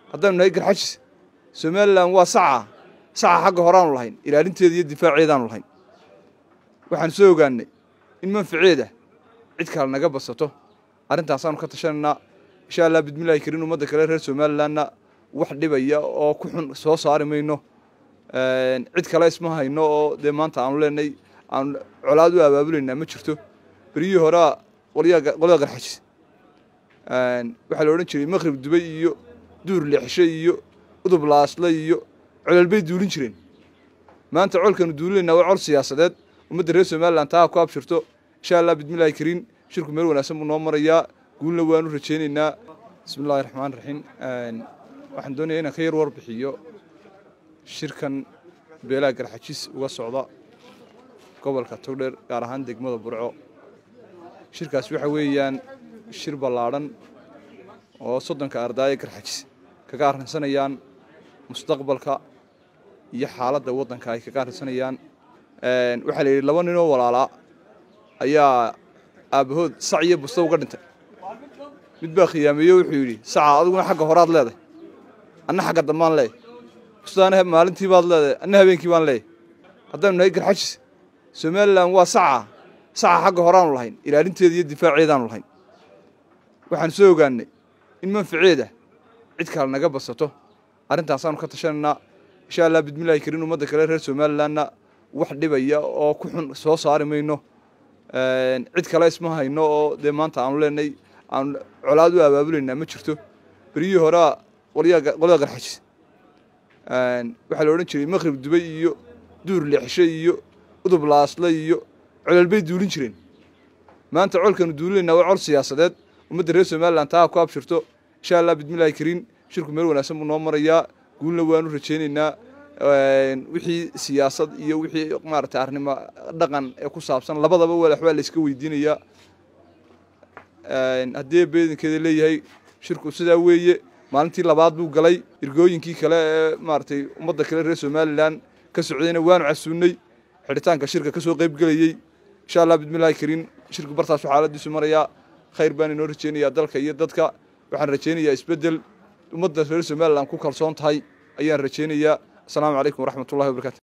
haddaynu nahay garxajis Somaliland waa saca xagga horaan lahayn ilaalinteeda iyo difaaceedaan lahayn waxaan soo ogaanay in manfaceeda cid kale naga basato arrintaasaan ka tashanayna insha Allah bidmilaahi kariin umada kale reer Somaliland wax dhibaya oo ku xun soo saari mayno cid kale isma hayno oo de maanta aan leenay aan colaad u abaabulina ma jirto bariyo hore qolada garxajis waxa la oran jiray Maghrib Dubai iyo duur leexsho iyo udub laasla iyo cololbay duulin jireen maanta colkan duulinayna waa col siyaasadeed umada reer Somaliland taa ku abshirto insha Allah bidmilaahi kariin shirku meel wanaagsan uu noo maraya guulna waanu rajaynaynaa bismillaahir rahmaanir rahiim waxaan doonayaa inaan ka yar warbixiyo shirkan beelaha garxajis uga socda gobolka Togdheer gaar ahaan degmada Burco shirkaas waxa weeyaan shir ballaaran oo 30 arday garxajis kaga arrinsanayaan mustaqbalka iyo xaaladda waddanka ay kaga arrinsanayaan waxa la yiri laba nin oo walaala ayaa aabahood sac iyo busto uga dhintay mid baa khiyaamiyo wuxuu yiri saca adiguna xagga horaad leedahay anna xagga damaan leeyahay bustaana maalintii baad leedahay anna habeenkii baan leeyahay haddaynu nahay garxajis Somaliland waa saca xagga horaan lahayn ilaalinteeda iyo difaaceedaan lahayn waxaan soo ogaanay in manfaceeda cid kale naga basato arrintaasaan ka tashanayna insha Allah bidmilaahi kariin umada kale reer Somaliland wax dhibaya oo ku xun soo saari mayno cid kale isma hayno oo de maanta aan leenay aan colaad u abaabulina ma jirto bariyo hore qolada garxajis waxa la oran jiray Maghrib Dubai iyo duur leexsho iyo udub laasla iyo cololbay duulin jireen maanta colkan duulinayna waa col siyaasadeed umada reer Somaliland taa ku abshirto insha Allah bidmilaahi kariin shirku meel wanaagsan uu noo maraya guulna waanu rajaynaynaa wixii siyaasad iyo wixii maartay arnimo dhaqan ee ku saabsan labadaba waxba la iska weydiinaya haddii beedankeeda leeyahay shirku sidaa weeye maalintii labaad buu galay irgooyinkii kale ee maartay umada kale reer Somaliland ka socdayna waanu casuunay xiritaanka shirka ka soo qayb galayay insha Allah bidmilaahi kariin shirku bartaas xaaladiisu maraya khayr baan inoo rajaynayaa dalka iyo dadka waxaan rajaynayaa isbedel umada reer Somaliland ku kalsoon tahay ayaan rajaynayaa السلام عليكم ورحمة الله وبركاته.